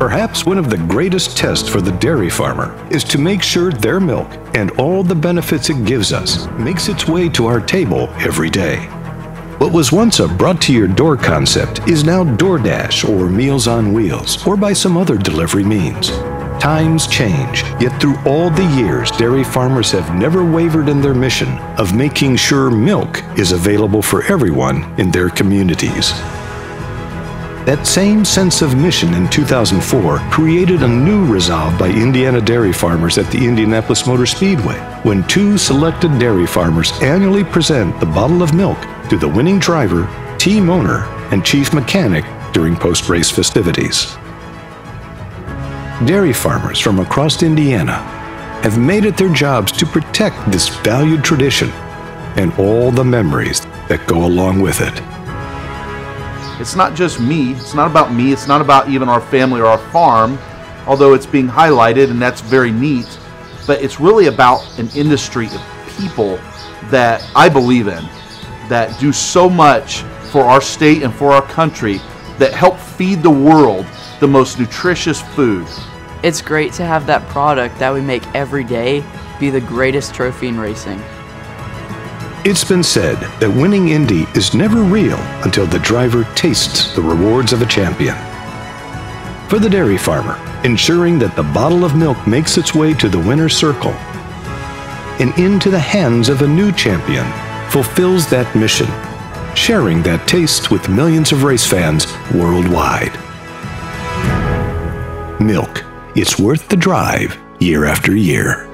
Perhaps one of the greatest tests for the dairy farmer is to make sure their milk and all the benefits it gives us makes its way to our table every day. What was once a brought-to-your-door concept is now DoorDash or Meals on Wheels or by some other delivery means. Times change, yet through all the years, dairy farmers have never wavered in their mission of making sure milk is available for everyone in their communities. That same sense of mission in 2004 created a new resolve by Indiana dairy farmers at the Indianapolis Motor Speedway, when 2 selected dairy farmers annually present the bottle of milk to the winning driver, team owner, and chief mechanic during post-race festivities. Dairy farmers from across Indiana have made it their jobs to protect this valued tradition and all the memories that go along with it. It's not just me, it's not about me, it's not about even our family or our farm, although it's being highlighted and that's very neat, but it's really about an industry of people that I believe in, that do so much for our state and for our country, that help feed the world the most nutritious food. It's great to have that product that we make every day be the greatest trophy in racing. It's been said that winning Indy is never real until the driver tastes the rewards of a champion. For the dairy farmer, ensuring that the bottle of milk makes its way to the winner's circle and into the hands of a new champion fulfills that mission, sharing that taste with millions of race fans worldwide. Milk, it's worth the drive year after year.